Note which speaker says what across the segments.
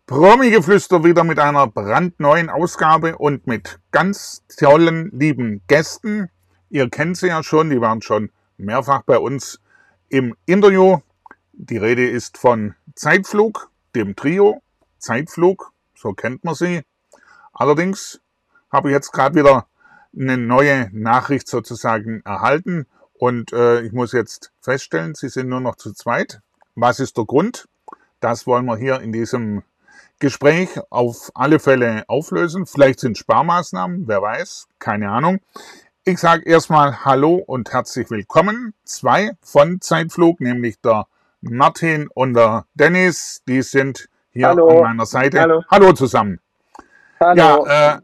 Speaker 1: Promi-Geflüster wieder mit einer brandneuen Ausgabe und mit ganz tollen, lieben Gästen. Ihr kennt sie ja schon, die waren schon mehrfach bei uns im Interview. Die Rede ist von Zeitflug, dem Trio Zeitflug, so kennt man sie. Allerdings habe ich jetzt gerade wieder eine neue Nachricht sozusagen erhalten und ich muss jetzt feststellen, sie sind nur noch zu zweit. Was ist der Grund? Das wollen wir hier in diesem Gespräch auf alle Fälle auflösen. Vielleicht sind Sparmaßnahmen, wer weiß, keine Ahnung. Ich sage erstmal Hallo und herzlich willkommen. Zwei von Zeitflug, nämlich der Martin und der Dennis, die sind hier
Speaker 2: Hallo.
Speaker 1: an meiner Seite.
Speaker 2: Hallo.
Speaker 1: Hallo zusammen.
Speaker 2: Hallo.
Speaker 1: Ja,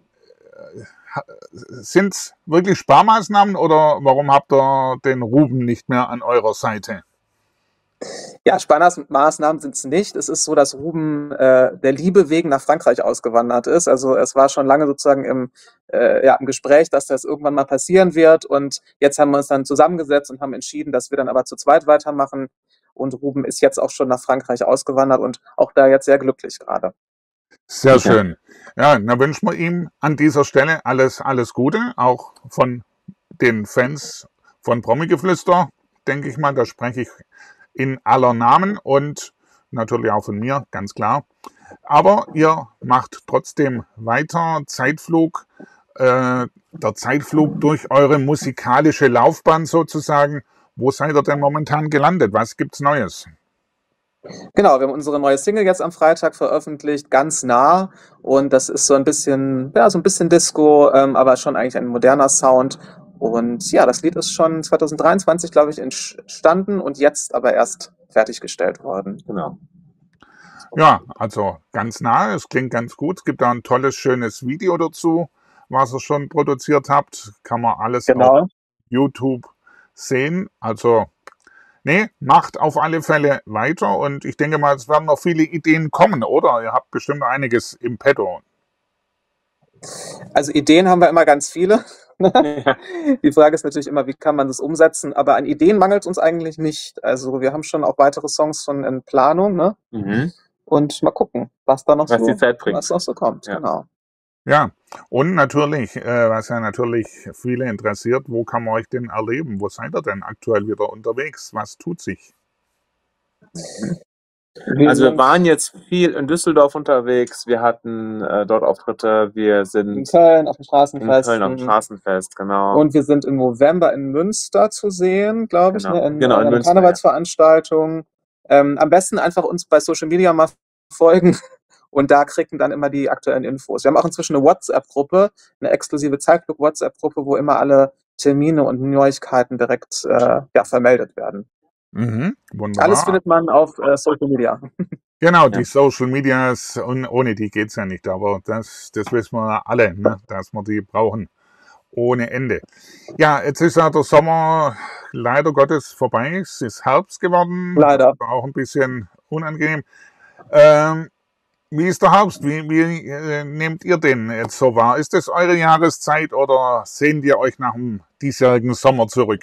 Speaker 1: sind es wirklich Sparmaßnahmen oder warum habt ihr den Ruben nicht mehr an eurer Seite?
Speaker 2: Ja, Sparmaßnahmen sind es nicht. Es ist so, dass Ruben der Liebe wegen nach Frankreich ausgewandert ist. Also es war schon lange sozusagen im Gespräch, dass das irgendwann mal passieren wird. Und jetzt haben wir uns dann zusammengesetzt und haben entschieden, dass wir dann aber zu zweit weitermachen. Und Ruben ist jetzt auch schon nach Frankreich ausgewandert und auch da jetzt sehr glücklich gerade.
Speaker 1: Sehr schön. Ja, dann wünschen wir ihm an dieser Stelle alles Gute, auch von den Fans von Promi-Geflüster, denke ich mal, da spreche ich in aller Namen und natürlich auch von mir, ganz klar. Aber ihr macht trotzdem weiter Zeitflug, der Zeitflug durch eure musikalische Laufbahn sozusagen. Wo seid ihr denn momentan gelandet? Was gibt's Neues?
Speaker 2: Genau, wir haben unsere neue Single jetzt am Freitag veröffentlicht, ganz nah. Und das ist so ein bisschen, ja, so ein bisschen Disco, aber schon eigentlich ein moderner Sound. Und ja, das Lied ist schon 2023, glaube ich, entstanden und jetzt aber erst fertiggestellt worden. Genau.
Speaker 1: Ja, also ganz nah, es klingt ganz gut. Es gibt da ein tolles, schönes Video dazu, was ihr schon produziert habt. Kann man alles auf YouTube sehen. Also, nee, macht auf alle Fälle weiter und ich denke mal, es werden noch viele Ideen kommen, oder? Ihr habt bestimmt einiges im Petto.
Speaker 2: Also Ideen haben wir immer ganz viele. Die Frage ist natürlich immer, wie kann man das umsetzen? Aber an Ideen mangelt es uns eigentlich nicht. Also wir haben schon auch weitere Songs schon in Planung, ne? Und mal gucken, was da noch
Speaker 3: die Zeit bringt.
Speaker 2: Was noch so kommt.
Speaker 3: Ja.
Speaker 2: Genau.
Speaker 1: Ja, und natürlich, was ja natürlich viele interessiert, wo kann man euch denn erleben? Wo seid ihr denn aktuell wieder unterwegs? Was tut sich?
Speaker 3: Also wir waren jetzt viel in Düsseldorf unterwegs, wir hatten dort Auftritte, wir sind
Speaker 2: in Köln auf dem Straßenfest.
Speaker 3: in Köln auf dem Straßenfest, genau.
Speaker 2: Und wir sind im November in Münster zu sehen, glaube ich,
Speaker 3: Genau.
Speaker 2: ne?
Speaker 3: Genau, in
Speaker 2: einer
Speaker 3: Münster,
Speaker 2: Karnevalsveranstaltung. Am besten einfach uns bei Social Media mal folgen und da kriegen dann immer die aktuellen Infos. Wir haben auch inzwischen eine WhatsApp-Gruppe, eine exklusive Zeitflug-WhatsApp-Gruppe, wo immer alle Termine und Neuigkeiten direkt vermeldet werden.
Speaker 1: Mhm, wunderbar.
Speaker 2: Alles findet man auf Social Media.
Speaker 1: Genau, die Social Medias, und ohne die geht's ja nicht, aber das wissen wir alle, ne, dass wir die brauchen. Ohne Ende. Ja, jetzt ist ja der Sommer leider Gottes vorbei. Es ist Herbst geworden.
Speaker 2: Leider.
Speaker 1: Auch ein bisschen unangenehm. Wie ist der Herbst? Wie nehmt ihr den jetzt so wahr? Ist das eure Jahreszeit oder sehnt ihr euch nach dem diesjährigen Sommer zurück?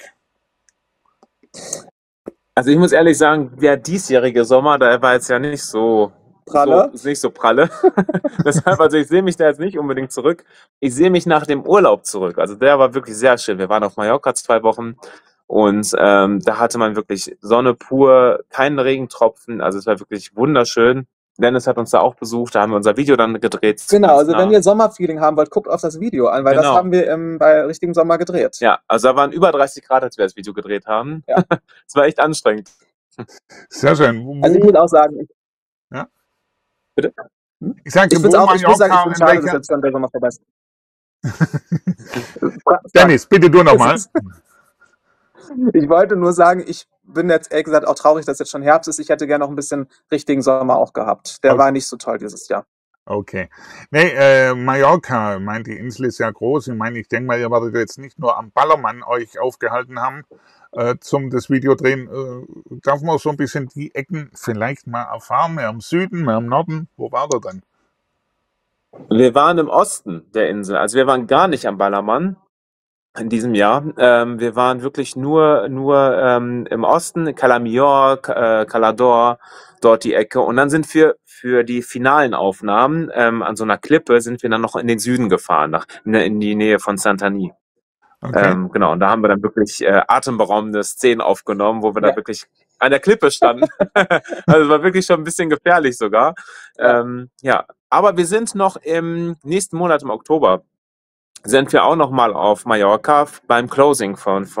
Speaker 3: Also ich muss ehrlich sagen, der diesjährige Sommer, der war jetzt ja nicht so pralle. Deshalb, also ich sehe mich da jetzt nicht unbedingt zurück. Ich sehe mich nach dem Urlaub zurück. Also der war wirklich sehr schön. Wir waren auf Mallorca 2 Wochen und da hatte man wirklich Sonne pur, keinen Regentropfen. Also es war wirklich wunderschön. Dennis hat uns da auch besucht, da haben wir unser Video dann gedreht.
Speaker 2: Genau, also wenn ihr Sommerfeeling haben wollt, guckt auf das Video an, weil das haben wir bei richtigem Sommer gedreht.
Speaker 3: Ja, also da waren über 30 Grad, als wir das Video gedreht haben. Ja. Es war echt anstrengend.
Speaker 1: Sehr schön.
Speaker 2: Also ich muss auch sagen.
Speaker 1: Ja?
Speaker 3: Bitte?
Speaker 1: Ich sage,
Speaker 2: ich muss sagen, ich finde es schade, dass jetzt dann der Sommer vorbei ist.
Speaker 1: Dennis, bitte du nochmal.
Speaker 2: Ich wollte nur sagen, ich bin jetzt ehrlich gesagt auch traurig, dass jetzt schon Herbst ist. Ich hätte gerne noch ein bisschen richtigen Sommer auch gehabt. Der war nicht so toll dieses Jahr.
Speaker 1: Okay. Nee, Mallorca, ich meine, die Insel ist ja groß. Ich meine, ich denke mal, ihr werdet jetzt nicht nur am Ballermann euch aufgehalten haben, zum das Video drehen. Darf man so ein bisschen die Ecken vielleicht mal erfahren? Mehr im Süden, mehr im Norden? Wo war der denn?
Speaker 3: Wir waren im Osten der Insel. Also wir waren gar nicht am Ballermann. in diesem Jahr. Wir waren wirklich nur im Osten, Calamior, Calador, dort die Ecke. Und dann sind wir für die finalen Aufnahmen an so einer Klippe sind wir dann noch in den Süden gefahren, in die Nähe von Santani.
Speaker 1: Okay.
Speaker 3: Genau, und da haben wir dann wirklich atemberaubende Szenen aufgenommen, wo wir da wirklich an der Klippe standen. Also es war wirklich schon ein bisschen gefährlich sogar. Ja, aber wir sind noch im nächsten Monat, im Oktober, sind wir auch noch mal auf Mallorca beim Closing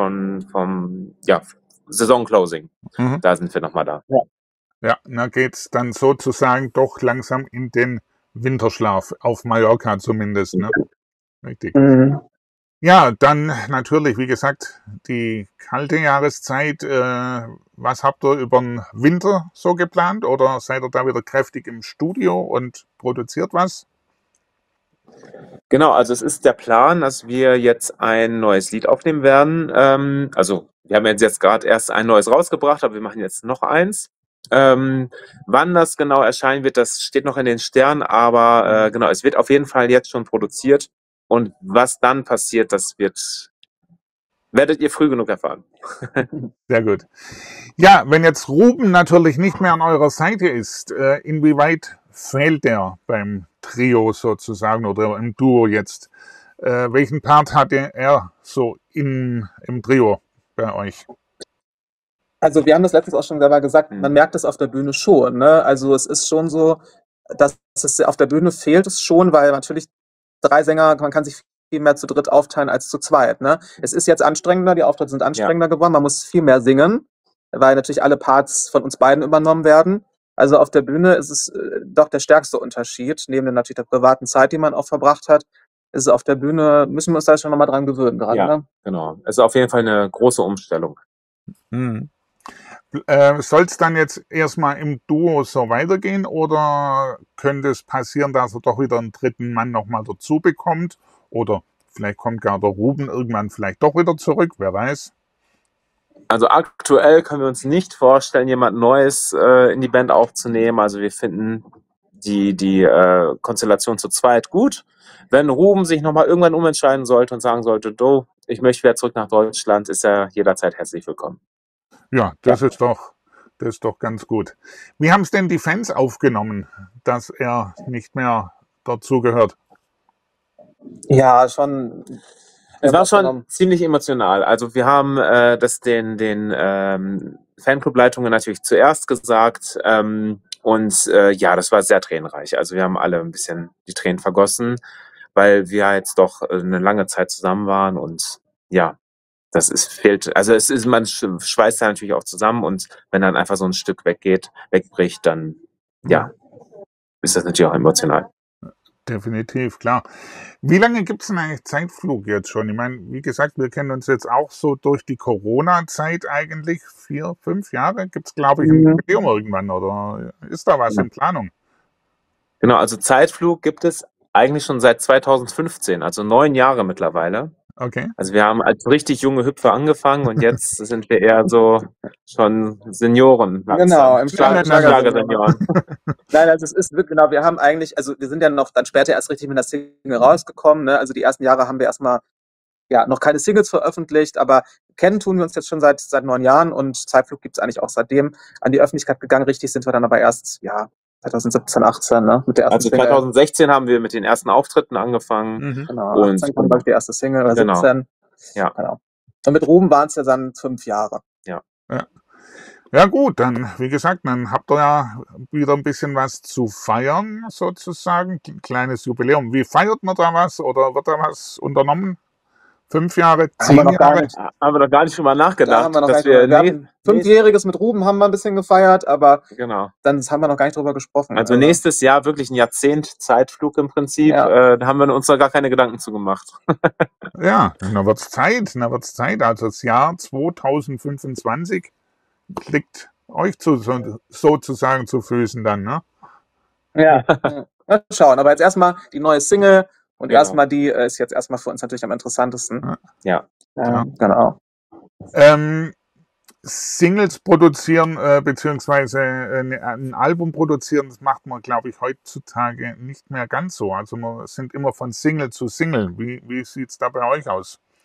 Speaker 3: vom Saisonclosing. Da sind wir noch mal da.
Speaker 1: Ja, da geht's dann sozusagen doch langsam in den Winterschlaf, auf Mallorca zumindest, ne? Richtig. Ja, dann natürlich, wie gesagt, die kalte Jahreszeit. Was habt ihr über den Winter so geplant? Oder seid ihr da wieder kräftig im Studio und produziert was?
Speaker 3: Genau, also es ist der Plan, dass wir jetzt ein neues Lied aufnehmen werden. Also wir haben jetzt gerade erst ein neues rausgebracht, aber wir machen jetzt noch eins. Wann das genau erscheinen wird, das steht noch in den Sternen, aber genau, es wird auf jeden Fall jetzt schon produziert. Und was dann passiert, werdet ihr früh genug erfahren.
Speaker 1: Sehr gut. Ja, wenn jetzt Ruben natürlich nicht mehr an eurer Seite ist, inwieweit fehlt der beim Trio sozusagen oder im Duo jetzt? Welchen Part hatte er so im Trio bei euch?
Speaker 2: Also wir haben das letztens auch schon selber gesagt, man merkt es auf der Bühne schon. Ne? Also es ist schon so, dass es auf der Bühne fehlt es schon, weil natürlich 3 Sänger, man kann sich viel mehr zu dritt aufteilen als zu zweit. Ne? Es ist jetzt anstrengender, die Auftritte sind anstrengender geworden, man muss viel mehr singen, weil natürlich alle Parts von uns beiden übernommen werden. Also auf der Bühne ist es doch der stärkste Unterschied, neben natürlich der privaten Zeit, die man auch verbracht hat. Ist es auf der Bühne, müssen wir uns da schon nochmal dran gewöhnen gerade.
Speaker 3: Ja,
Speaker 2: ne?
Speaker 3: Genau. Es ist auf jeden Fall eine große Umstellung.
Speaker 1: Soll es dann jetzt erstmal im Duo so weitergehen oder könnte es passieren, dass er doch wieder einen dritten Mann nochmal dazu bekommt? Oder vielleicht kommt gar der Ruben irgendwann vielleicht doch wieder zurück, wer weiß.
Speaker 3: Also aktuell können wir uns nicht vorstellen, jemand Neues in die Band aufzunehmen. Also wir finden die Konstellation zu zweit gut. Wenn Ruben sich nochmal irgendwann umentscheiden sollte und sagen sollte, ich möchte wieder zurück nach Deutschland, ist er jederzeit herzlich willkommen.
Speaker 1: Ja, das ist doch ganz gut. Wie haben es denn die Fans aufgenommen, dass er nicht mehr dazu gehört?
Speaker 2: Ja, schon.
Speaker 3: Es war schon ziemlich emotional. Also wir haben das den Fanclub-Leitungen natürlich zuerst gesagt. Das war sehr tränenreich. Also wir haben alle ein bisschen die Tränen vergossen, weil wir jetzt doch eine lange Zeit zusammen waren und ja, man schweißt da natürlich auch zusammen und wenn dann einfach so ein Stück wegbricht, dann ist das natürlich auch emotional.
Speaker 1: Definitiv, klar. Wie lange gibt es denn eigentlich Zeitflug jetzt schon? Ich meine, wie gesagt, wir kennen uns jetzt auch so durch die Corona-Zeit eigentlich. 4, 5 Jahre gibt es, glaube ich, ein Jubiläum irgendwann, oder ist da was in Planung?
Speaker 3: Genau, also Zeitflug gibt es eigentlich schon seit 2015, also 9 Jahre mittlerweile.
Speaker 1: Okay.
Speaker 3: Also wir haben als richtig junge Hüpfer angefangen und jetzt sind wir eher so schon Senioren.
Speaker 2: Genau, im
Speaker 3: Schlager-Senioren.
Speaker 2: Nein, also es ist wirklich, genau, wir haben eigentlich, also wir sind ja noch dann später erst richtig mit der Single rausgekommen, ne? Also die ersten Jahre haben wir erstmal noch keine Singles veröffentlicht, aber kennen tun wir uns jetzt schon seit 9 Jahren und Zeitflug gibt es eigentlich auch seitdem an die Öffentlichkeit gegangen. Richtig sind wir dann aber erst, 2017, 18, ne? Mit der ersten
Speaker 3: Also 2016 haben wir mit den ersten Auftritten angefangen.
Speaker 2: Genau, und 18 kam, glaube ich, die erste Single, oder 17.
Speaker 3: Ja.
Speaker 2: Genau. Und mit Ruben waren es ja dann 5 Jahre.
Speaker 1: Ja gut, dann, wie gesagt, dann habt ihr ja wieder ein bisschen was zu feiern, sozusagen. Ein kleines Jubiläum. Wie feiert man da was oder wird da was unternommen? 5 Jahre, 10 Jahre?
Speaker 3: Haben wir noch gar nicht drüber nachgedacht.
Speaker 2: Wir hatten 5-jähriges mit Ruben haben wir ein bisschen gefeiert, aber dann haben wir noch gar nicht drüber gesprochen.
Speaker 3: Also nächstes Jahr wirklich ein Jahrzehnt Zeitflug im Prinzip. Da haben wir uns noch gar keine Gedanken zu gemacht.
Speaker 1: Ja, dann wird's Zeit. Also das Jahr 2025 liegt euch sozusagen zu Füßen dann, ne?
Speaker 2: Ja. Mal schauen, aber jetzt erstmal die neue Single und erstmal die ist jetzt erstmal für uns natürlich am interessantesten.
Speaker 3: Ja.
Speaker 2: Genau.
Speaker 1: Singles produzieren beziehungsweise ein Album produzieren, das macht man, glaube ich, heutzutage nicht mehr ganz so. Also wir sind immer von Single zu Single. Wie sieht es da bei euch aus?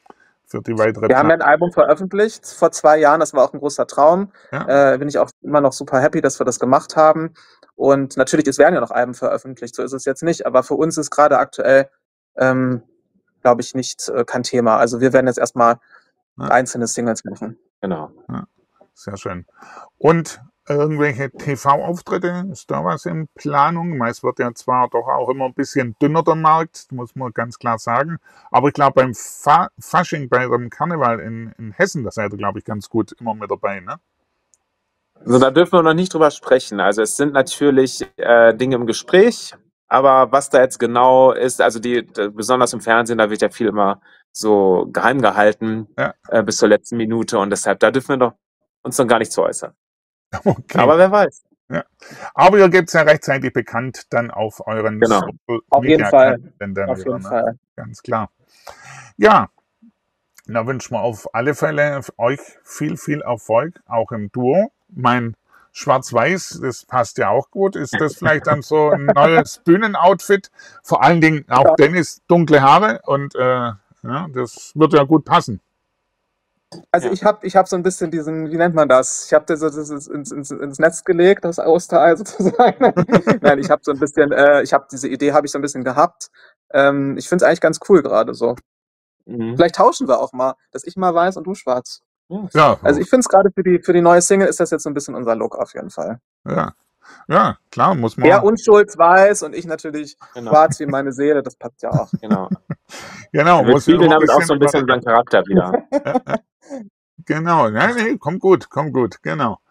Speaker 1: für die weitere
Speaker 2: Wir haben ja ein Album veröffentlicht vor 2 Jahren, das war auch ein großer Traum.
Speaker 1: Ja.
Speaker 2: Bin ich auch immer noch super happy, dass wir das gemacht haben. Und natürlich, es werden ja noch Alben veröffentlicht, so ist es jetzt nicht, aber für uns ist gerade aktuell, glaube ich, nicht kein Thema. Also wir werden jetzt erstmal einzelne Singles machen.
Speaker 3: Genau.
Speaker 1: Ja, sehr schön. Und irgendwelche TV-Auftritte? Ist da was in Planung? Es wird ja zwar doch auch immer ein bisschen dünner der Markt, muss man ganz klar sagen. Aber ich glaube, beim Fasching, bei dem Karneval in Hessen, da seid ihr, glaube ich, ganz gut immer mit dabei, ne?
Speaker 3: Also da dürfen wir noch nicht drüber sprechen. Also es sind natürlich Dinge im Gespräch, aber was da jetzt genau ist, also besonders im Fernsehen, da wird ja viel immer so geheim gehalten bis zur letzten Minute und deshalb, da dürfen wir uns noch gar nicht zu äußern.
Speaker 1: Okay.
Speaker 3: Aber wer weiß.
Speaker 1: Ja. Aber ihr gebt es ja rechtzeitig bekannt dann auf euren
Speaker 3: Social
Speaker 2: Auf jeden Fall.
Speaker 1: Auf jeden Fall. Ganz klar. Ja, da wünschen wir auf alle Fälle euch viel, viel Erfolg, auch im Duo. Mein Schwarz-Weiß, das passt ja auch gut. Ist das vielleicht dann so ein neues Bühnenoutfit? Vor allen Dingen auch Dennis, dunkle Haare und das wird ja gut passen.
Speaker 2: Also ich hab so ein bisschen diesen, wie nennt man das? Ich habe das ins Netz gelegt, das Osterei sozusagen. Nein, ich habe so ein bisschen, diese Idee habe ich so ein bisschen gehabt. Ich finde es eigentlich ganz cool gerade so. Vielleicht tauschen wir auch mal, dass ich mal weiß und du schwarz.
Speaker 1: Ja.
Speaker 2: Also ich finde es gerade für die neue Single ist das jetzt so ein bisschen unser Look auf jeden Fall.
Speaker 1: Ja, klar, muss man.
Speaker 2: Er unschuld weiß und ich natürlich schwarz wie meine Seele, das passt ja auch.
Speaker 1: Genau.
Speaker 3: Wir spiegeln damit auch so ein bisschen unseren Charakter wieder.
Speaker 1: Genau, nee, kommt gut, genau.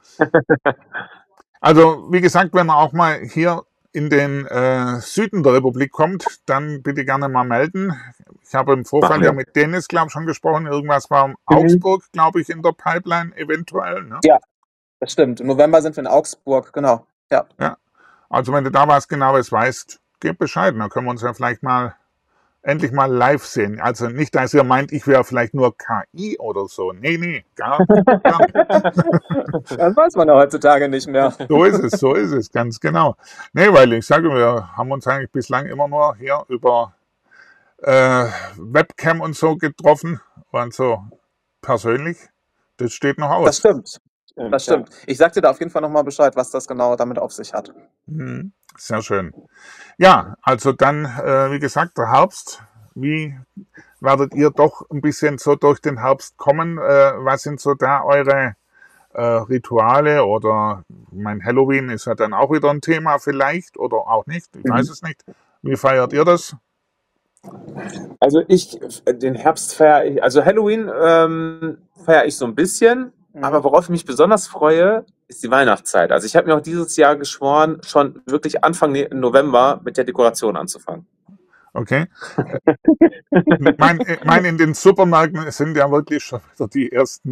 Speaker 1: Also, wie gesagt, wenn man auch mal hier in den Süden der Republik kommt, dann bitte gerne mal melden. Ich habe im Vorfall ja mit Dennis, glaube ich, schon gesprochen. Irgendwas war in Augsburg, glaube ich, in der Pipeline eventuell. Ne?
Speaker 2: Ja, das stimmt. Im November sind wir in Augsburg, genau. Ja.
Speaker 1: Also, wenn du da was Genaues weißt, gib Bescheid. Dann können wir uns ja vielleicht endlich mal live sehen. Also nicht, dass ihr meint, ich wäre vielleicht nur KI oder so. Nee, gar nicht.
Speaker 2: Das weiß man ja heutzutage nicht mehr.
Speaker 1: So ist es, ganz genau. Nee, weil ich sage, wir haben uns eigentlich bislang immer nur hier über Webcam und so getroffen und so persönlich. Das steht noch aus.
Speaker 2: Das stimmt. Das stimmt. Ich sag dir da auf jeden Fall nochmal Bescheid, was das genau damit auf sich hat.
Speaker 1: Sehr schön. Ja, also dann, wie gesagt, der Herbst. Wie werdet ihr doch ein bisschen so durch den Herbst kommen? Was sind so da eure Rituale? Oder mein Halloween ist ja dann auch wieder ein Thema vielleicht oder auch nicht. Ich weiß es nicht. Wie feiert ihr das?
Speaker 3: Also den Herbst feiere ich, also Halloween feiere ich so ein bisschen. Aber worauf ich mich besonders freue, ist die Weihnachtszeit. Also ich habe mir auch dieses Jahr geschworen, schon wirklich Anfang November mit der Dekoration anzufangen.
Speaker 1: Okay. Ich meine, in den Supermärkten sind ja wirklich schon wieder die ersten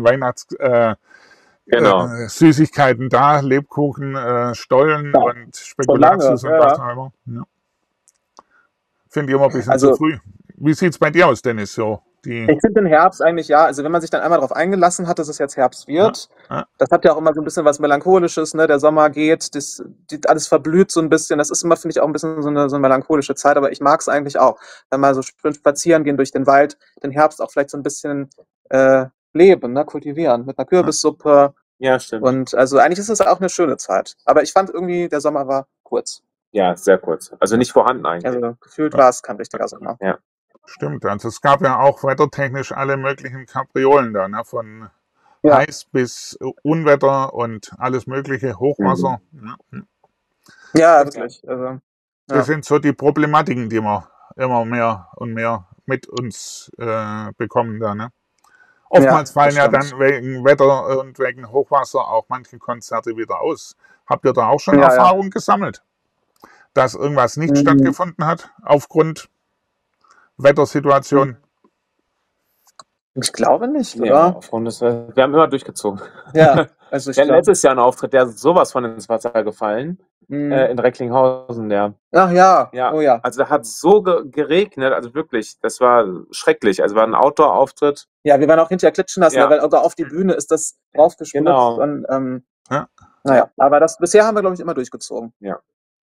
Speaker 1: Süßigkeiten da, Lebkuchen, Stollen und Spekulatius und was auch immer. Ja. Finde ich immer ein bisschen zu früh. Wie sieht es bei dir aus, Dennis? So,
Speaker 2: ich finde den Herbst eigentlich, also wenn man sich dann einmal darauf eingelassen hat, dass es jetzt Herbst wird, das hat ja auch immer so ein bisschen was Melancholisches, ne? Der Sommer geht, alles verblüht so ein bisschen, das ist immer, finde ich, auch ein bisschen so eine melancholische Zeit, aber ich mag es eigentlich auch, wenn mal so spazieren gehen durch den Wald, den Herbst auch vielleicht so ein bisschen leben, ne? Kultivieren, mit einer Kürbissuppe.
Speaker 3: Ja, stimmt.
Speaker 2: Und also eigentlich ist es auch eine schöne Zeit, aber ich fand irgendwie, der Sommer war kurz.
Speaker 3: Ja, sehr kurz. Also nicht vorhanden eigentlich.
Speaker 2: Also gefühlt war es kein richtiger Sommer.
Speaker 3: Ja.
Speaker 1: Stimmt, also es gab ja auch wettertechnisch alle möglichen Kapriolen da, ne? Von heiß bis Unwetter und alles mögliche, Hochwasser.
Speaker 2: Ja, wirklich. Also,
Speaker 1: das sind so die Problematiken, die wir immer mehr und mehr mit uns bekommen da, ne? Oftmals fallen ja dann wegen Wetter und wegen Hochwasser auch manche Konzerte wieder aus. Habt ihr da auch schon Erfahrung gesammelt, dass irgendwas nicht stattgefunden hat aufgrund Wettersituation?
Speaker 2: Ich glaube nicht, oder?
Speaker 3: Ja, wir haben immer durchgezogen.
Speaker 2: Ja, also
Speaker 3: wir hatten letztes Jahr einen Auftritt, der ist sowas von ins Wasser gefallen. In Recklinghausen,
Speaker 2: Ach ja. Oh ja.
Speaker 3: Also da hat so geregnet, also wirklich, das war schrecklich. Also war ein Outdoor-Auftritt.
Speaker 2: Ja, wir waren auch hinterher klitschen lassen, weil sogar auf die Bühne ist das draufgespritzt.
Speaker 3: Genau.
Speaker 2: Und, naja, aber bisher haben wir, glaube ich, immer durchgezogen.
Speaker 3: Ja.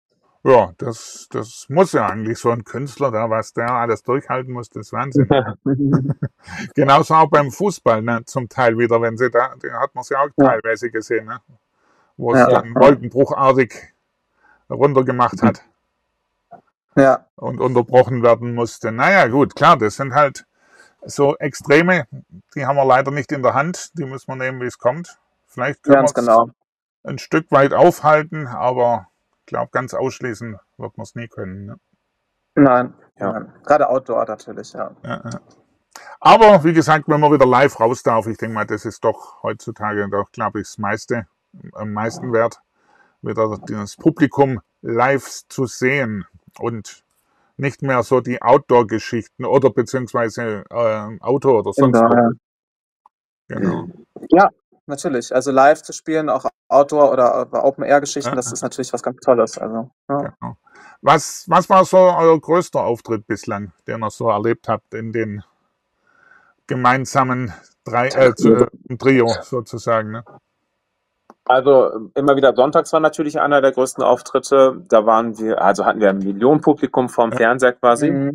Speaker 1: Ja, das muss ja eigentlich so ein Künstler, was der alles durchhalten muss, das ist Wahnsinn. Genauso auch beim Fußball, ne, zum Teil wieder, wenn sie da, den hat man es ja auch teilweise gesehen, ne, wo es dann wolkenbruchartig runtergemacht hat.
Speaker 2: Ja.
Speaker 1: Und unterbrochen werden musste. Naja, gut, klar, das sind halt so Extreme, die haben wir leider nicht in der Hand, die müssen wir nehmen, wie es kommt. Vielleicht können wir es ein Stück weit aufhalten, aber ich glaube, ganz ausschließen wird man es nie können. Ne?
Speaker 2: Nein, gerade Outdoor natürlich, ja.
Speaker 1: Aber wie gesagt, wenn man wieder live raus darf, ich denke mal, das ist doch heutzutage doch, glaube ich, am meisten wert, wieder das Publikum live zu sehen und nicht mehr so die Outdoor-Geschichten oder beziehungsweise Auto oder sonst was. Genau.
Speaker 2: Ja, natürlich. Also live zu spielen, auch Outdoor- oder Open-Air-Geschichten, das ist natürlich was ganz Tolles. Also,
Speaker 1: Genau. Was war so euer größter Auftritt bislang, den ihr so erlebt habt in den gemeinsamen Trio sozusagen? Ne?
Speaker 3: Also immer wieder sonntags war natürlich einer der größten Auftritte. Da hatten wir ein Millionenpublikum vorm Fernseher quasi.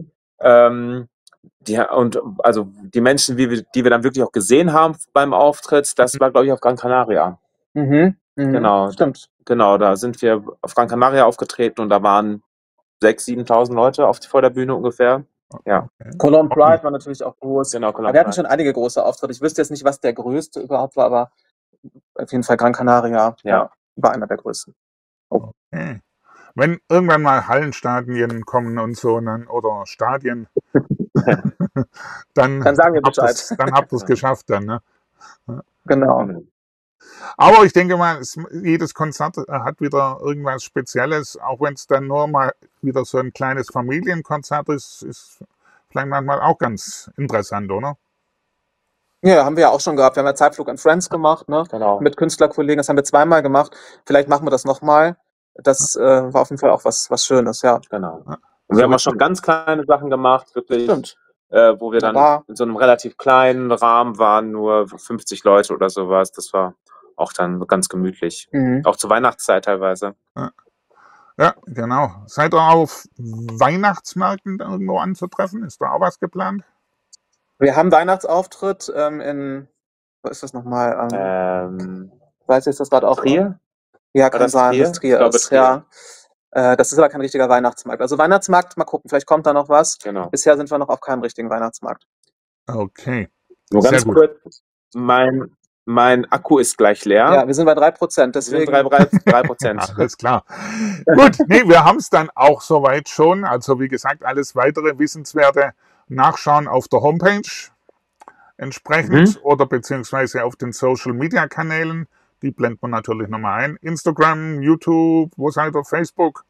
Speaker 3: Die Menschen, die wir dann wirklich auch gesehen haben beim Auftritt, das war, glaube ich, auf Gran Canaria. Genau,
Speaker 2: stimmt.
Speaker 3: Genau, da sind wir auf Gran Canaria aufgetreten und da waren 6.000, 7.000 Leute vor der Bühne ungefähr. Ja.
Speaker 2: Cologne Pride war natürlich auch groß.
Speaker 3: Genau,
Speaker 2: aber wir hatten schon einige große Auftritte. Ich wüsste jetzt nicht, was der größte überhaupt war, aber auf jeden Fall Gran Canaria war einer der größten.
Speaker 1: Okay. Wenn irgendwann mal Hallenstadien kommen und so, oder Stadien, dann
Speaker 2: sagen wir Bescheid.
Speaker 1: Dann habt ihr es geschafft dann, ne?
Speaker 2: Genau.
Speaker 1: Aber ich denke mal, jedes Konzert hat wieder irgendwas Spezielles, auch wenn es dann nur mal wieder so ein kleines Familienkonzert ist vielleicht manchmal auch ganz interessant, oder?
Speaker 2: Ja, haben wir ja auch schon gehabt. Wir haben ja Zeitflug and Friends gemacht, ne?
Speaker 3: Genau.
Speaker 2: Mit Künstlerkollegen. Das haben wir zweimal gemacht. Vielleicht machen wir das nochmal. Das war auf jeden Fall auch was Schönes, ja.
Speaker 3: Genau. Und wir haben auch schon ganz kleine Sachen gemacht, wirklich.
Speaker 2: Stimmt.
Speaker 3: Wo wir dann in so einem relativ kleinen Rahmen waren, nur 50 Leute oder sowas. Das war auch dann ganz gemütlich. Auch zur Weihnachtszeit teilweise.
Speaker 1: Ja, genau. Seid ihr auf Weihnachtsmärkten irgendwo anzutreffen? Ist da auch was geplant?
Speaker 2: Wir haben Weihnachtsauftritt wo ist das nochmal? Weiß ich das gerade auch?
Speaker 3: Trier?
Speaker 2: Ja, kann sein, dass Trier ist. Ja. Das ist aber kein richtiger Weihnachtsmarkt. Also Weihnachtsmarkt, mal gucken, vielleicht kommt da noch was.
Speaker 3: Genau.
Speaker 2: Bisher sind wir noch auf keinem richtigen Weihnachtsmarkt.
Speaker 1: Okay.
Speaker 3: Nur ganz kurz, mein Akku ist gleich leer.
Speaker 2: Ja, wir sind bei 3%, deswegen.
Speaker 3: Wir sind 3%.
Speaker 1: Alles klar. Gut, wir haben es dann auch soweit schon. Also wie gesagt, alles weitere Wissenswerte nachschauen auf der Homepage entsprechend oder beziehungsweise auf den Social-Media-Kanälen. Die blenden wir natürlich nochmal ein. Instagram, YouTube, wo seid ihr? Facebook?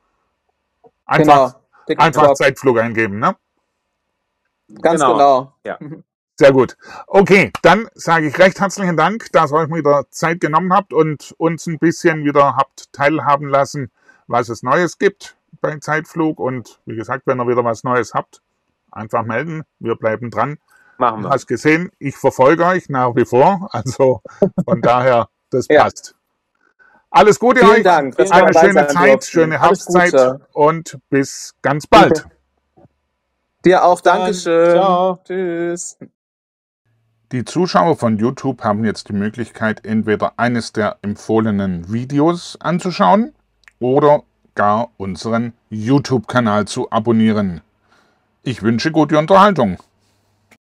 Speaker 1: Einfach Zeitflug eingeben, ne?
Speaker 2: Ganz genau.
Speaker 3: Ja.
Speaker 1: Sehr gut. Okay, dann sage ich recht herzlichen Dank, dass ihr euch wieder Zeit genommen habt und uns ein bisschen wieder habt teilhaben lassen, was es Neues gibt bei Zeitflug. Und wie gesagt, wenn ihr wieder was Neues habt, einfach melden. Wir bleiben dran.
Speaker 3: Machen wir.
Speaker 1: Du hast gesehen, ich verfolge euch nach wie vor. Also von daher, das passt. Alles Gute
Speaker 2: Vielen
Speaker 1: euch.
Speaker 2: Dank.
Speaker 1: Eine schöne Zeit, schöne Herbstzeit und bis ganz bald.
Speaker 2: Dir auch. Dankeschön.
Speaker 3: Ciao.
Speaker 2: Tschüss.
Speaker 1: Die Zuschauer von YouTube haben jetzt die Möglichkeit, entweder eines der empfohlenen Videos anzuschauen oder gar unseren YouTube-Kanal zu abonnieren. Ich wünsche gute Unterhaltung.